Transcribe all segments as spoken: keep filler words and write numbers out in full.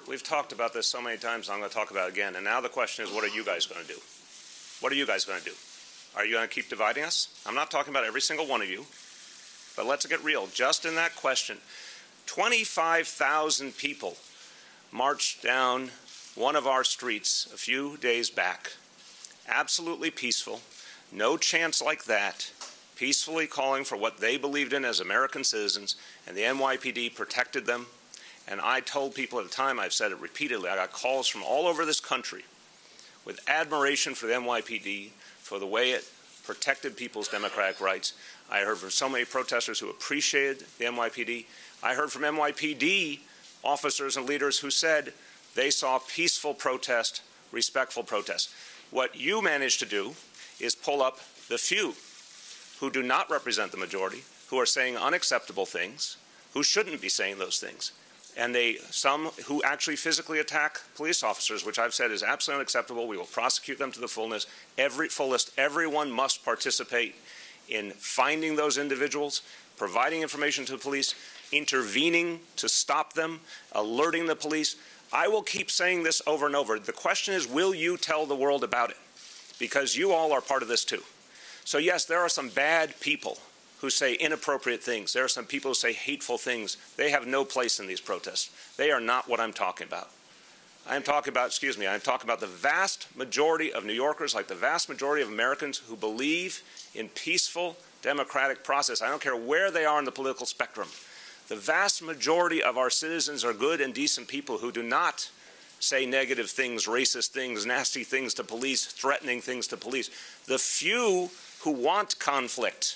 we've talked about this so many times, I'm going to talk about it again. And now the question is, what are you guys going to do? What are you guys going to do? Are you going to keep dividing us? I'm not talking about every single one of you, but let's get real. Just in that question, twenty-five thousand people marched down one of our streets a few days back. Absolutely peaceful, no chants like that, peacefully calling for what they believed in as American citizens, and the N Y P D protected them. And I told people at the time, I've said it repeatedly, I got calls from all over this country with admiration for the N Y P D, for the way it protected people's democratic rights. I heard from so many protesters who appreciated the N Y P D. I heard from N Y P D officers and leaders who said they saw peaceful protest, respectful protest. What you managed to do is pull up the few who do not represent the majority, who are saying unacceptable things, who shouldn't be saying those things. And they, some who actually physically attack police officers, which I've said is absolutely unacceptable. We will prosecute them to the fullness, every fullest. Everyone must participate in finding those individuals, providing information to the police, intervening to stop them, alerting the police. I will keep saying this over and over. The question is, will you tell the world about it? Because you all are part of this too. So yes, there are some bad people who say inappropriate things. There are some people who say hateful things. They have no place in these protests. They are not what I'm talking about. I am talking about, excuse me, I'm talking about the vast majority of New Yorkers, like the vast majority of Americans who believe in peaceful democratic process. I don't care where they are in the political spectrum. The vast majority of our citizens are good and decent people who do not say negative things, racist things, nasty things to police, threatening things to police. The few who want conflict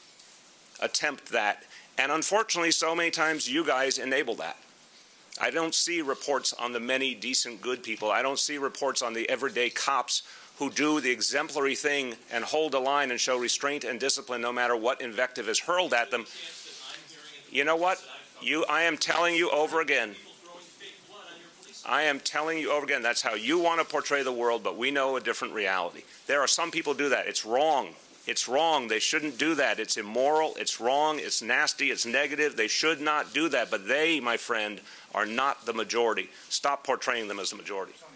attempt that. And unfortunately, so many times you guys enable that. I don't see reports on the many decent, good people. I don't see reports on the everyday cops who do the exemplary thing and hold a line and show restraint and discipline no matter what invective is hurled at them. You know what? You, I am telling you over again. I am telling you over again, that's how you want to portray the world, but we know a different reality. There are some people who do that. It's wrong. It's wrong. They shouldn't do that. It's immoral. It's wrong. It's nasty. It's negative. They should not do that. But they, my friend, are not the majority. Stop portraying them as the majority.